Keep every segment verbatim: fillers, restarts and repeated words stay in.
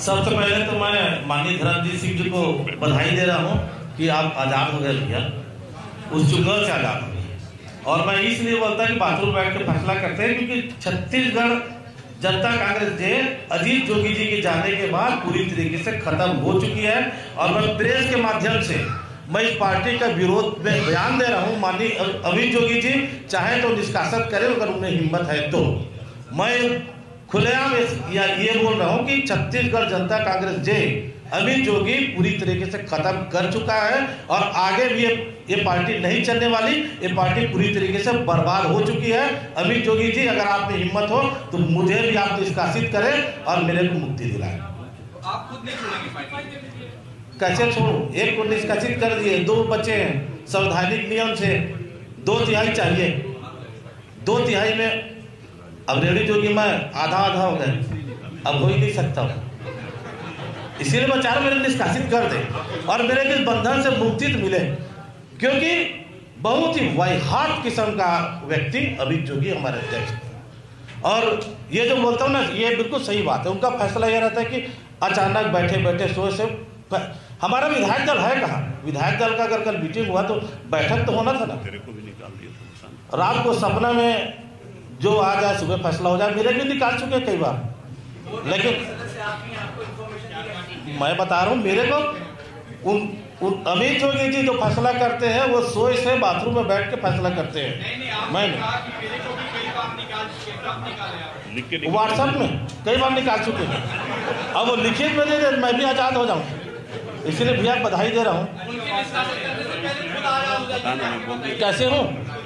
सबसे पहले तो मैं माननीय धर्मजीत सिंह जी को बधाई दे रहा हूँ कि आप आज़ाद हो गए भैया, उस चुंगल से आज़ाद हो गए। और मैं इसलिए बोलता कि बाथरूम बैठ के फैसला करते हैं क्योंकि छत्तीसगढ़ जनता कांग्रेस जे अजीत जोगी जी के जाने के बाद पूरी तरीके से खत्म हो चुकी है। और मैं प्रेस के माध्यम से मैं इस पार्टी का विरोध में बयान दे रहा हूँ। माननीय अजीत जोगी जी चाहे तो निष्कासित करें, अगर उन्हें हिम्मत है तो। मैं खुलेआम या ये बोल रहा हूँ कि छत्तीसगढ़ जनता कांग्रेस जे अमित जोगी पूरी तरीके से खत्म कर चुका है और आगे भी ये ये पार्टी नहीं चलने वाली। ये पार्टी पूरी तरीके से बर्बाद हो चुकी है। अमित जोगी जी, अगर आप में हिम्मत हो तो मुझे भी आप निष्कासित करें और मेरे को मुक्ति दिलाएं। आप खुद नहीं छोड़ेंगे पार्टी? कैसे छोड़ूं? एक को निष्कासित कर दिए, दो बचे हैं। संवैधानिक नियम से दो तिहाई चाहिए, दो तिहाई में अब रेडी जोगी मैं आधा आधा हो गए, अब हो ही नहीं सकता हूँ। इसीलिए मैं चारों मेरे निष्कासित कर दे और मेरे के बंधन से मुक्ति मिले, क्योंकि बहुत ही वाहियात किस्म का व्यक्ति अमित जोगी हमारे अध्यक्ष। और ये जो बोलता हूँ ना, ये बिल्कुल सही बात है। उनका फैसला यह रहता है कि अचानक बैठे बैठे सोए से हमारा विधायक दल है कहाँ? विधायक दल का अगर कल मीटिंग हुआ तो बैठक तो होना था ना। रात को सपना में जो आ जाए सुबह फैसला हो जाए, मेरे भी निकाल चुके कई बार। लेकिन मैं बता रहा हूँ, मेरे को उन, उन अमित जोगी जी जो फैसला करते हैं वो सोए से बाथरूम में बैठ के फैसला करते हैं। मैं व्हाट्सएप में कई बार निकाल चुके हैं, अब वो लिखित में दे दे, मैं भी आज़ाद हो जाऊँ। इसीलिए भैया बधाई दे रहा हूँ। कैसे हूँ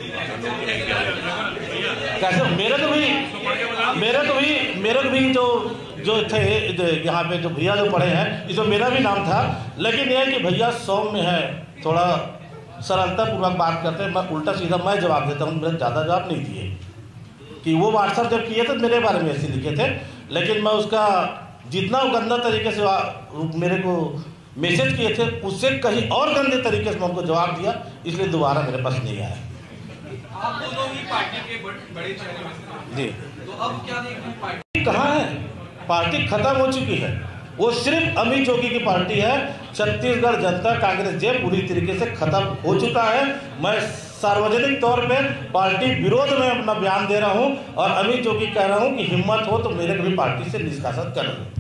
कैसे मेरे को भी मेरे को भी मेरे को भी जो जो थे यहाँ पे जो भैया जो पढ़े हैं, इसमें मेरा भी नाम था। लेकिन यह है कि भैया सौम्य है, थोड़ा सरलता पूर्वक बात करते हैं। मैं उल्टा सीधा मैं जवाब देता हूँ, मेरे ज़्यादा जवाब नहीं दिए। कि वो व्हाट्सएप जब किए थे मेरे बारे में ऐसे लिखे थे, लेकिन मैं उसका जितना गंदा तरीके से मेरे को मैसेज किए थे उससे कहीं और गंदे तरीके से मैं उनको जवाब दिया, इसलिए दोबारा मेरे पास नहीं आया। आप दोनों ही पार्टी के बड़े चेहरे में जी, तो अब क्या देखें? पार्टी कहाँ है? पार्टी खत्म हो चुकी है। वो सिर्फ अमित जोगी की पार्टी है। छत्तीसगढ़ जनता कांग्रेस जे पूरी तरीके से खत्म हो चुका है। मैं सार्वजनिक तौर पे पार्टी विरोध में अपना बयान दे रहा हूँ और अमित जोगी कह रहा हूँ कि हिम्मत हो तो मेरे को भी पार्टी से निष्कासित कर दो।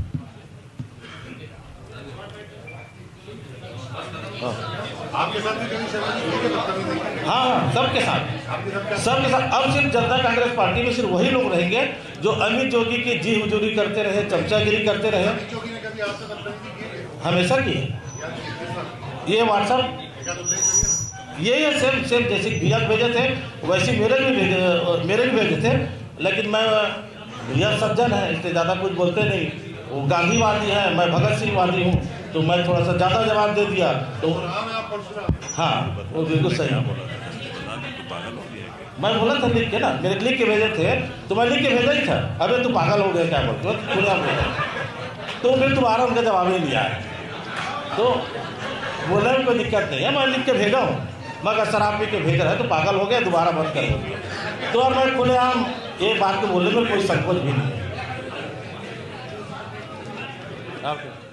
आपके साथ भी कभी शर्मा? हाँ हाँ, सबके साथ सबके साथ। अब सिर्फ जनता कांग्रेस पार्टी में सिर्फ वही लोग रहेंगे जो अमित जोगी की जी हुजूरी करते रहे, चमचागिरी करते रहे। हमेशा की है ये व्हाट्सएप, ये ये सेम सेम जैसे भैया भेजे थे वैसे मेरे भी भेजे मेरे भी भेजे थे। लेकिन मैं भैया सज्जन है, इससे ज़्यादा कुछ बोलते नहीं। वो गांधीवादी है, मैं भगत सिंह वादी हूँ, तो मैं थोड़ा सा ज़्यादा जवाब दे दिया तो हाँ, वो बिल्कुल सही बोला। मैं बोला था लिख के ना, मेरे लिख के भेजे थे तो मैं लिख के भेजा ही था। अबे तू पागल हो गया क्या बोलते हो, पूरा तो फिर दोबारा उनका जवाब ही नहीं आया। तो बोलने में कोई दिक्कत नहीं है, मैं लिख के भेजा हूँ। मगर शराब पी के भेज रहा है तो पागल हो गया, दोबारा बंद कर। तो और मैं खुलेआम ये बात को बोलने में कोई संकोच भी नहीं है।